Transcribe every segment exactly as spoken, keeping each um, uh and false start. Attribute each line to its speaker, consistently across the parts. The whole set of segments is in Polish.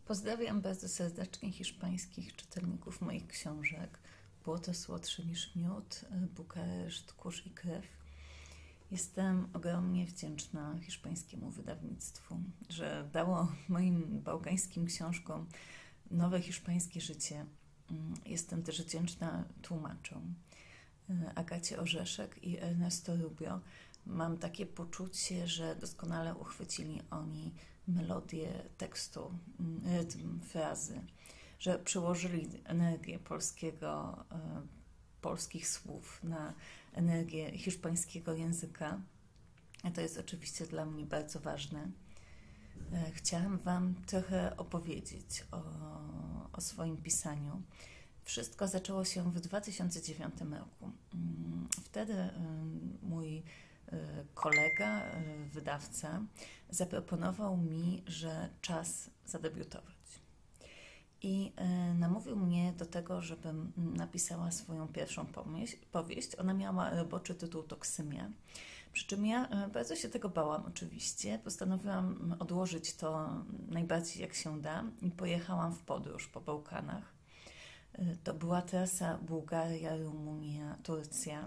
Speaker 1: Pozdrawiam bardzo serdecznie hiszpańskich czytelników moich książek. Błoto słodsze niż miód, Bukareszt, kurz i krew. Jestem ogromnie wdzięczna hiszpańskiemu wydawnictwu, że dało moim bałkańskim książkom nowe hiszpańskie życie. Jestem też wdzięczna tłumaczom, Agacie Orzeszek i Ernesto Rubio. Mam takie poczucie, że doskonale uchwycili oni melodię tekstu, rytm, frazy, że przełożyli energię polskiego, polskich słów na energię hiszpańskiego języka. A to jest oczywiście dla mnie bardzo ważne. Chciałam Wam trochę opowiedzieć o, o swoim pisaniu. Wszystko zaczęło się w dwa tysiące dziewiątym roku. Wtedy mój kolega, wydawca, zaproponował mi, że czas zadebiutować. I namówił mnie do tego, żebym napisała swoją pierwszą powieść. Ona miała roboczy tytuł Toksymia. Przy czym ja bardzo się tego bałam oczywiście. Postanowiłam odłożyć to najbardziej jak się da i pojechałam w podróż po Bałkanach. To była trasa Bułgaria, Rumunia, Turcja.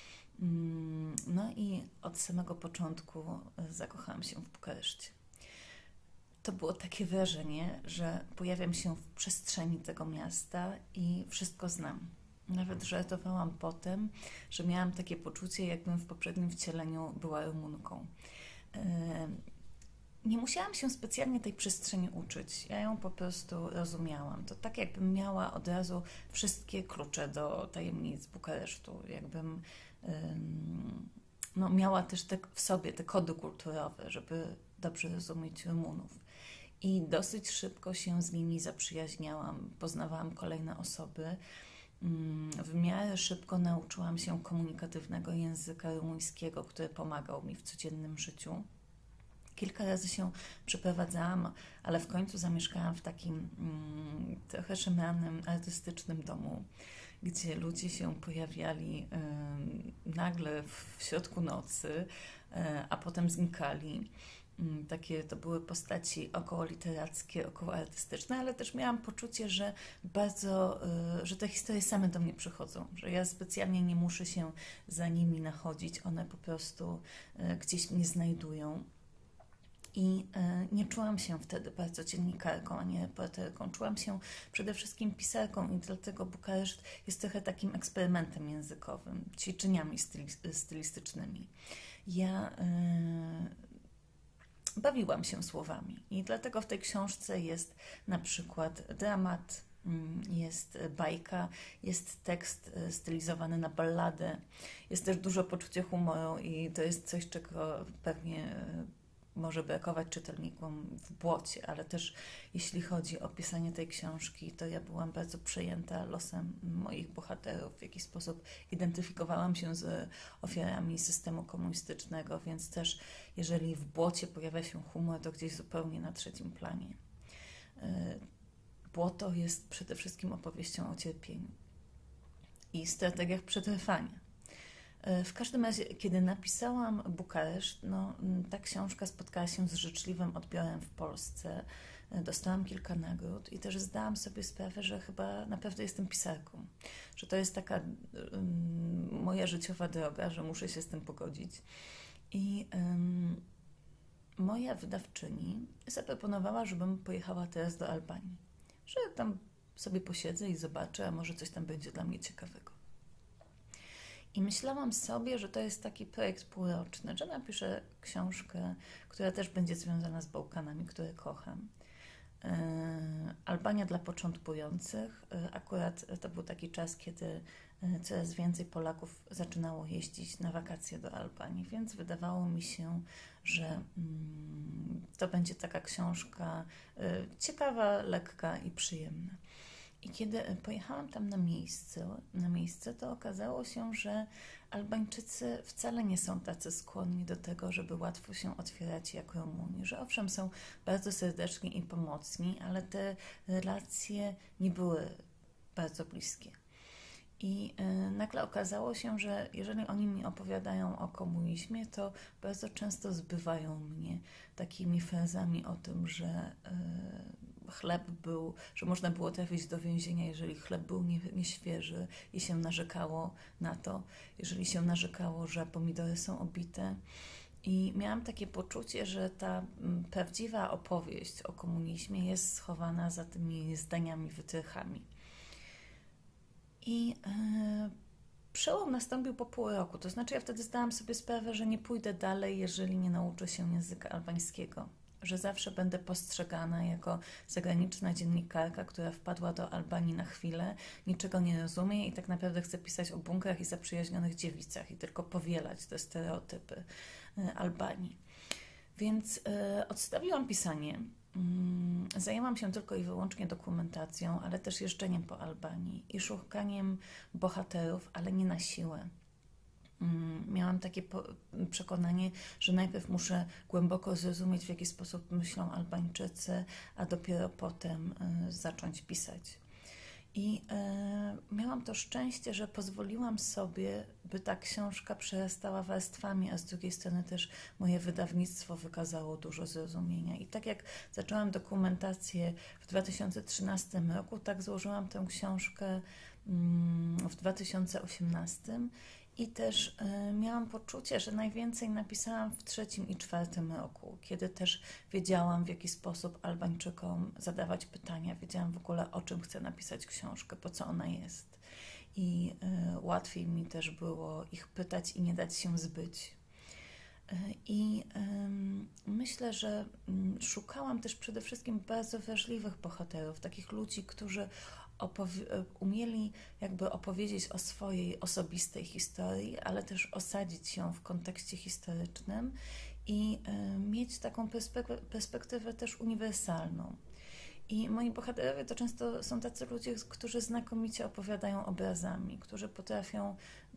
Speaker 1: No i od samego początku zakochałam się w Bukareszcie. To było takie wrażenie, że pojawiam się w przestrzeni tego miasta i wszystko znam. Nawet żartowałam potem, że miałam takie poczucie, jakbym w poprzednim wcieleniu była Rumunką. Nie musiałam się specjalnie tej przestrzeni uczyć. Ja ją po prostu rozumiałam. To tak, jakbym miała od razu wszystkie klucze do tajemnic Bukaresztu. Jakbym no, miała też te, w sobie te kody kulturowe, żeby dobrze rozumieć Rumunów. I dosyć szybko się z nimi zaprzyjaźniałam. Poznawałam kolejne osoby. W miarę szybko nauczyłam się komunikatywnego języka rumuńskiego, który pomagał mi w codziennym życiu. Kilka razy się przeprowadzałam, ale w końcu zamieszkałam w takim mm, trochę szemranym, artystycznym domu, gdzie ludzie się pojawiali y, nagle w środku nocy, y, a potem znikali. Y, takie to były postaci około literackie, około artystyczne, ale też miałam poczucie, że bardzo, y, że te historie same do mnie przychodzą, że ja specjalnie nie muszę się za nimi nachodzić, one po prostu y, gdzieś mnie znajdują. I nie czułam się wtedy bardzo dziennikarką, a nie reporterką. Czułam się przede wszystkim pisarką i dlatego Bukareszt jest trochę takim eksperymentem językowym, ćwiczeniami stylistycznymi. Ja yy, bawiłam się słowami i dlatego w tej książce jest na przykład dramat, jest bajka, jest tekst stylizowany na balladę, jest też dużo poczucia humoru i to jest coś, czego pewnie może brakować czytelnikom w Błocie, ale też jeśli chodzi o pisanie tej książki, to ja byłam bardzo przejęta losem moich bohaterów. W jakiś sposób identyfikowałam się z ofiarami systemu komunistycznego, więc też jeżeli w Błocie pojawia się humor, to gdzieś zupełnie na trzecim planie. Błoto jest przede wszystkim opowieścią o cierpieniu i strategiach przetrwania. W każdym razie, kiedy napisałam Bukareszt, no, ta książka spotkała się z życzliwym odbiorem w Polsce. Dostałam kilka nagród i też zdałam sobie sprawę, że chyba naprawdę jestem pisarką. Że to jest taka um, moja życiowa droga, że muszę się z tym pogodzić. I um, moja wydawczyni zaproponowała, żebym pojechała teraz do Albanii. Że tam sobie posiedzę i zobaczę, a może coś tam będzie dla mnie ciekawego. I myślałam sobie, że to jest taki projekt półroczny, że napiszę książkę, która też będzie związana z Bałkanami, które kocham. Yy, Albania dla początkujących. Yy, akurat to był taki czas, kiedy yy, coraz więcej Polaków zaczynało jeździć na wakacje do Albanii, więc wydawało mi się, że yy, to będzie taka książka yy, ciekawa, lekka i przyjemna. I kiedy pojechałam tam na miejsce, na miejsce, to okazało się, że Albańczycy wcale nie są tacy skłonni do tego, żeby łatwo się otwierać jak Rumuni, że owszem są bardzo serdeczni i pomocni, ale te relacje nie były bardzo bliskie. I y, nagle okazało się, że jeżeli oni mi opowiadają o komunizmie, to bardzo często zbywają mnie takimi frazami o tym, że y, chleb był, że można było trafić do więzienia, jeżeli chleb był nie, nieświeży i się narzekało na to, jeżeli się narzekało, że pomidory są obite. I miałam takie poczucie, że ta prawdziwa opowieść o komunizmie jest schowana za tymi zdaniami, wytrychami. I yy, przełom nastąpił po pół roku, to znaczy ja wtedy zdałam sobie sprawę, że nie pójdę dalej, jeżeli nie nauczę się języka albańskiego, że zawsze będę postrzegana jako zagraniczna dziennikarka, która wpadła do Albanii na chwilę, niczego nie rozumie i tak naprawdę chce pisać o bunkrach i zaprzyjaźnionych dziewicach i tylko powielać te stereotypy Albanii. Więc y, odstawiłam pisanie. Y, zajęłam się tylko i wyłącznie dokumentacją, ale też jeżdżeniem po Albanii i szukaniem bohaterów, ale nie na siłę. Y, miałam takie po, przekonanie, że najpierw muszę głęboko zrozumieć, w jaki sposób myślą Albańczycy, a dopiero potem y, zacząć pisać. I e, miałam to szczęście, że pozwoliłam sobie, by ta książka przerastała warstwami, a z drugiej strony też moje wydawnictwo wykazało dużo zrozumienia. I tak jak zaczęłam dokumentację w dwa tysiące trzynastym roku, tak złożyłam tę książkę mm, w dwa tysiące osiemnastym i też y, miałam poczucie, że najwięcej napisałam w trzecim i czwartym roku, kiedy też wiedziałam, w jaki sposób Albańczykom zadawać pytania, wiedziałam w ogóle, o czym chcę napisać książkę, po co ona jest. I y, łatwiej mi też było ich pytać i nie dać się zbyć. Y, I y, myślę, że y, szukałam też przede wszystkim bardzo wrażliwych bohaterów, takich ludzi, którzy Opowi- umieli jakby opowiedzieć o swojej osobistej historii, ale też osadzić się w kontekście historycznym i y, mieć taką perspek- perspektywę też uniwersalną. I moi bohaterowie to często są tacy ludzie, którzy znakomicie opowiadają obrazami, którzy potrafią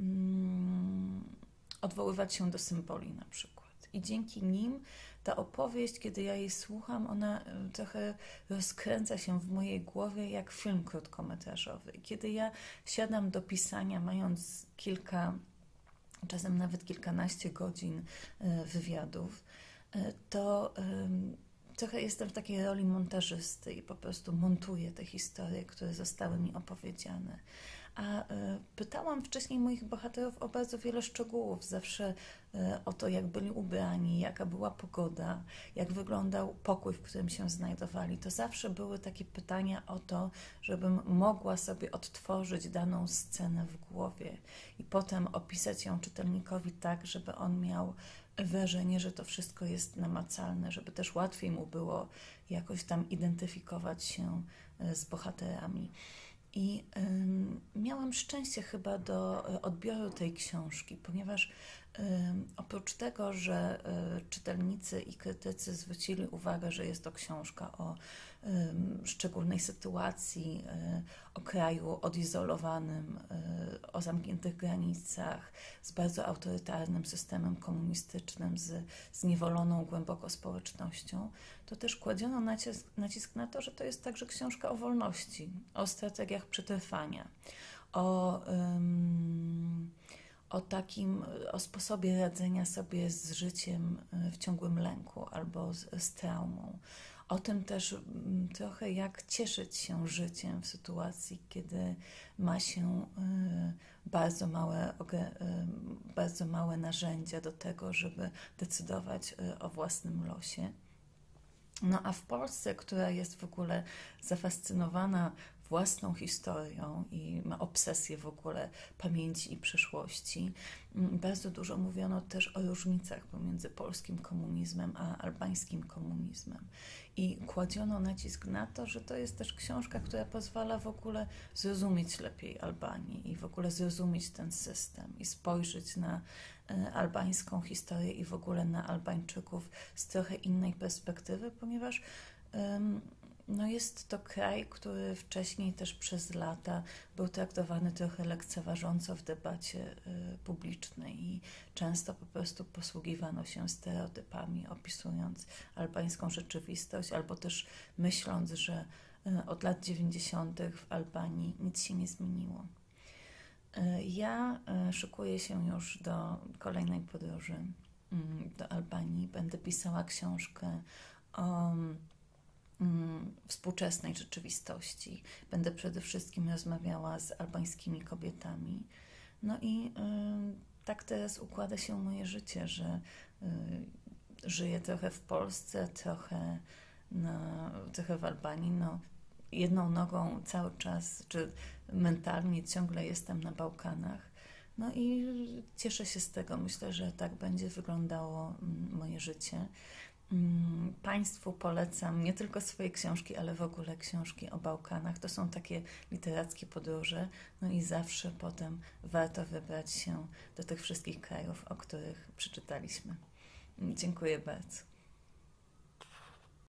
Speaker 1: mm, odwoływać się do symboli na przykład. I dzięki nim ta opowieść, kiedy ja jej słucham, ona trochę rozkręca się w mojej głowie jak film krótkometrażowy. I kiedy ja siadam do pisania, mając kilka, czasem nawet kilkanaście godzin wywiadów, to trochę jestem w takiej roli montażysty i po prostu montuję te historie, które zostały mi opowiedziane. A pytałam wcześniej moich bohaterów o bardzo wiele szczegółów, zawsze o to, jak byli ubrani, jaka była pogoda, jak wyglądał pokój, w którym się znajdowali. To zawsze były takie pytania o to, żebym mogła sobie odtworzyć daną scenę w głowie i potem opisać ją czytelnikowi tak, żeby on miał wrażenie, że to wszystko jest namacalne, żeby też łatwiej mu było jakoś tam identyfikować się z bohaterami. I y, miałam szczęście chyba do odbioru tej książki, ponieważ y, oprócz tego, że y, czytelnicy i krytycy zwrócili uwagę, że jest to książka o y, szczególnej sytuacji, y, o kraju odizolowanym, y, o zamkniętych granicach, z bardzo autorytarnym systemem komunistycznym, z zniewoloną głęboko społecznością, to też kładziono nacisk, nacisk na to, że to jest także książka o wolności, o strategiach przetrwania, o, um, o takim, o sposobie radzenia sobie z życiem w ciągłym lęku albo z, z traumą. O tym też um, trochę jak cieszyć się życiem w sytuacji, kiedy ma się y, bardzo małe, y, bardzo małe narzędzia do tego, żeby decydować y, o własnym losie. No a w Polsce, która jest w ogóle zafascynowana własną historią i ma obsesję w ogóle pamięci i przeszłości, bardzo dużo mówiono też o różnicach pomiędzy polskim komunizmem a albańskim komunizmem. I kładziono nacisk na to, że to jest też książka, która pozwala w ogóle zrozumieć lepiej Albanię i w ogóle zrozumieć ten system i spojrzeć na albańską historię i w ogóle na Albańczyków z trochę innej perspektywy, ponieważ um, no jest to kraj, który wcześniej też przez lata był traktowany trochę lekceważąco w debacie y, publicznej i często po prostu posługiwano się stereotypami, opisując albańską rzeczywistość, albo też myśląc, że y, od lat dziewięćdziesiątych w Albanii nic się nie zmieniło. Ja szykuję się już do kolejnej podróży do Albanii. Będę pisała książkę o współczesnej rzeczywistości. Będę przede wszystkim rozmawiała z albańskimi kobietami. No i y, tak teraz układa się moje życie, że y, żyję trochę w Polsce, trochę, na, trochę w Albanii. No, jedną nogą cały czas, czy mentalnie ciągle jestem na Bałkanach. No i cieszę się z tego. Myślę, że tak będzie wyglądało moje życie. Państwu polecam nie tylko swoje książki, ale w ogóle książki o Bałkanach. To są takie literackie podróże, no i zawsze potem warto wybrać się do tych wszystkich krajów, o których przeczytaliśmy. Dziękuję bardzo.